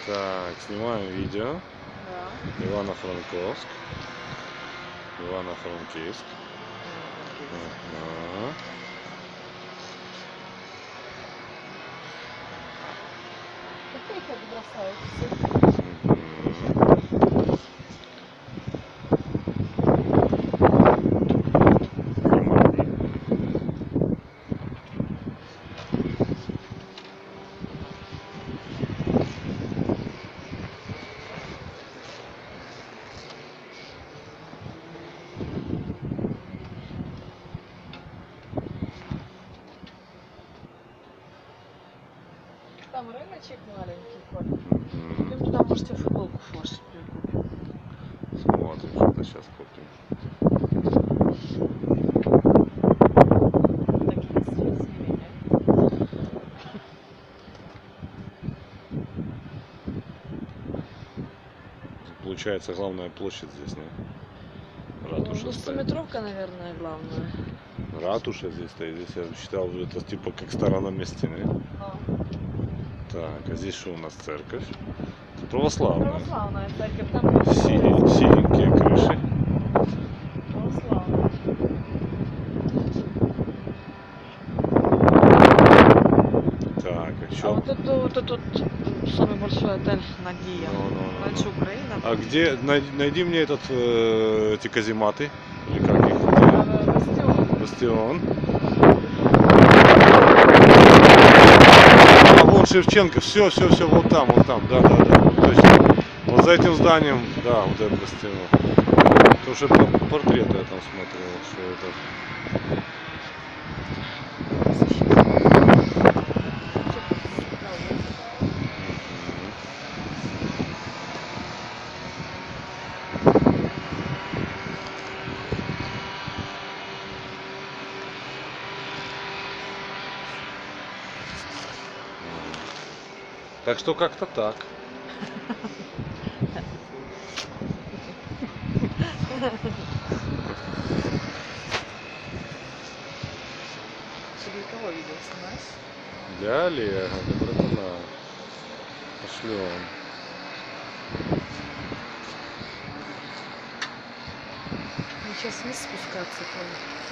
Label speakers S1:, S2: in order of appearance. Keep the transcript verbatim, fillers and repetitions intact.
S1: Так, снимаем видео.
S2: Да.
S1: Ивано-Франковск. Ивано-Франкивск. Ага.
S2: Какие как бросаются?
S1: Мгм.
S2: Там рыночек маленький, Коль.
S1: Мгм.
S2: Идем туда, можете футболку вашу купим.
S1: Смотрим, что-то сейчас купим.
S2: Такие свежие,
S1: Получается, главная площадь здесь, не?
S2: да?
S1: Ратуша
S2: Ну,
S1: стоит.
S2: стометровка, наверное, главное.
S1: Ратуша здесь стоит. Здесь я считал, это типа как сторона месте, не?
S2: А.
S1: Так, а здесь что у нас церковь? Это православная.
S2: Православная церковь, там
S1: Синий, синенькие крыши.
S2: православная.
S1: Так, а
S2: А
S1: что?
S2: вот это вот этот самый большой отель Надия.
S1: Ну, ну, ну,
S2: Раньше
S1: ну.
S2: Украина.
S1: А где, найди, найди мне этот, э, эти казематы, или как их,
S2: А, Бастион.
S1: бастион. А, вон Шевченко, все, все, все, вот там, вот там, да, да, да, точно. Вот за этим зданием, да, вот этот бастион. Потому что по- портреты я там смотрел, что это. Так что как-то так.
S2: Ты для кого видео снимаешь?
S1: Для Олега, для братана. Пошлем.
S2: Мне сейчас вниз спускаться, Коля.